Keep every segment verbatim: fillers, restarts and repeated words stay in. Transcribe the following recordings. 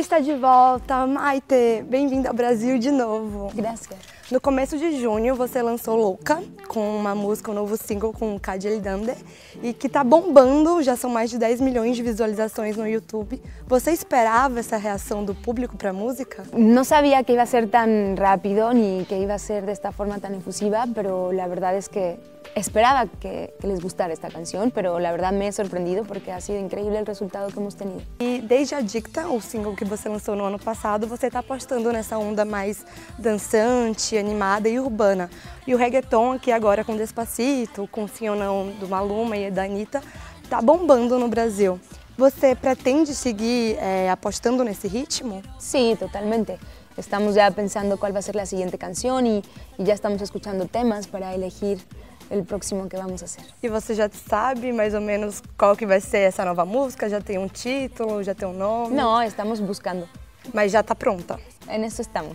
está de volta. Maite, bem-vinda ao Brasil de novo. Graças. No começo de junho, você lançou Louca, com uma música, um novo single com Cadiel Dande, e que tá bombando, já são mais de dez milhões de visualizações no YouTube. Você esperava essa reação do público para a música? No sabía que iba a ser tan rápido ni que iba a ser de esta forma tan efusiva, pero la verdad es que esperaba que, que les gustara esta canción, pero la verdad me he sorprendido porque ha sido increíble el resultado que hemos tenido. E desde Adicta, o single que você lançou no ano passado, você está apostando nessa onda mais dançante, animada e urbana. E o reggaeton aqui agora com Despacito, com Sim ou Não do Maluma e da Anitta, tá bombando no Brasil. Você pretende seguir eh, apostando nesse ritmo? Sí, totalmente. Estamos ya pensando cuál va a ser la siguiente canción y, y ya estamos escuchando temas para elegir el próximo que vamos a hacer. E você já sabe mais ou menos qual que vai ser essa nova música? Já tem um título, já tem um nome? No, estamos buscando. Mas já está pronta? En eso estamos.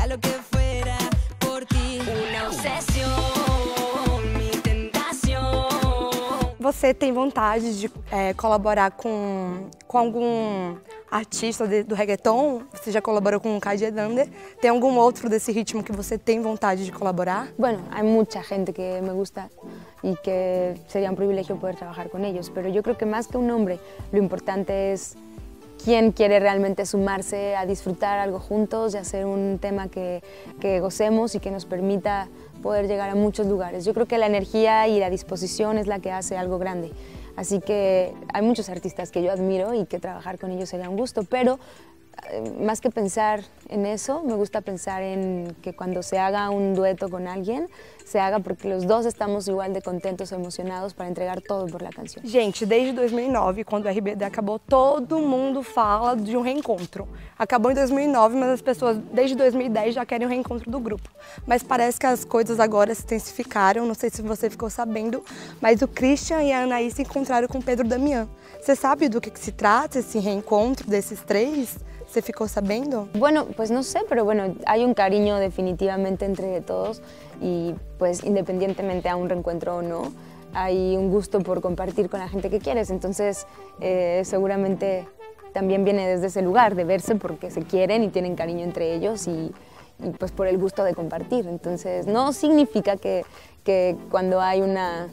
Você tem vontade de é, colaborar com, com algum artista de, do reggaeton? Você já colaborou com o Cadiel Dande. Tem algum outro desse ritmo que você tem vontade de colaborar? Bueno, hay mucha gente que me gusta y que sería un privilegio poder trabajar con ellos, pero yo creo que más que un nombre, lo importante es quién quiere realmente sumarse a disfrutar algo juntos y hacer un tema que, que gocemos y que nos permita poder llegar a muchos lugares. Yo creo que la energía y la disposición es la que hace algo grande. Así que hay muchos artistas que yo admiro y que trabajar con ellos sería un gusto, pero más que pensar en eso, me gusta pensar en que cuando se haga un dueto con alguien, se haga porque los dos estamos igual de contentos o emocionados para entregar todo por la canción. Gente, desde dois mil e nove, quando o R B D acabou, todo mundo fala de um reencontro. Acabou em dois mil e nove, mas as pessoas desde dois mil e dez já querem o reencontro do grupo. Mas parece que as coisas agora se intensificaram, não sei se você ficou sabendo, mas o Christian e a Anaí se encontraram com o Pedro Damián. Você sabe do que, que se trata esse reencontro desses três? ¿Se ficó sabiendo? Bueno, pues no sé, pero bueno, hay un cariño definitivamente entre todos y pues independientemente a un reencuentro o no, hay un gusto por compartir con la gente que quieres, entonces eh, seguramente también viene desde ese lugar de verse porque se quieren y tienen cariño entre ellos y, y pues por el gusto de compartir, entonces no significa que, que cuando hay una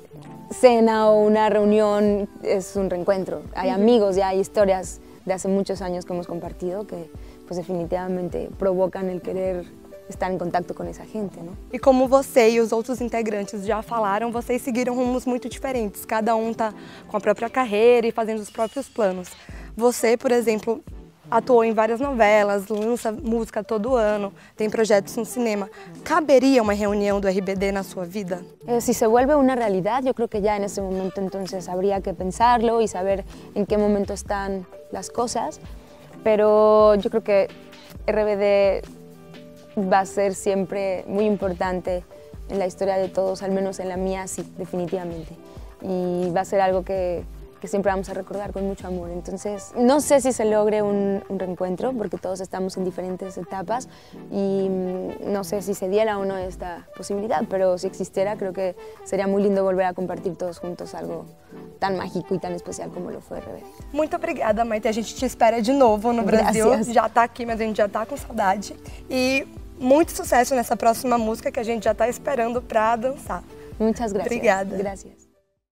cena o una reunión es un reencuentro, hay amigos, ya hay historias de hace muchos años que hemos compartido que pues definitivamente provocan el querer estar em contato com essa gente, não? E como você e os outros integrantes já falaram, vocês seguiram rumos muito diferentes. Cada um está com a própria carreira e fazendo os próprios planos. Você, por exemplo, atuou em várias novelas, lança música todo ano, tem projetos no cinema. ¿Cabería una reunión do R B D na sua vida? Eh, si se vuelve una realidad, yo creo que ya en ese momento entonces habría que pensarlo y saber en qué momento están las cosas, pero yo creo que R B D va a ser siempre muy importante en la historia de todos, al menos en la mía sí, definitivamente. Y va a ser algo que que siempre vamos a recordar con mucho amor. Entonces, no sé si se logre un, un reencuentro, porque todos estamos en diferentes etapas y no sé si se diera o no esta posibilidad, pero si existiera, creo que sería muy lindo volver a compartir todos juntos algo tan mágico y tan especial como lo fue R B D. Muito obrigada, Maite. A gente te espera de novo no Brasil. Gracias. Já está aqui, mas a gente já está com saudade. E muito sucesso nessa próxima música que a gente já está esperando para dançar. Muchas gracias. Obrigada. Gracias.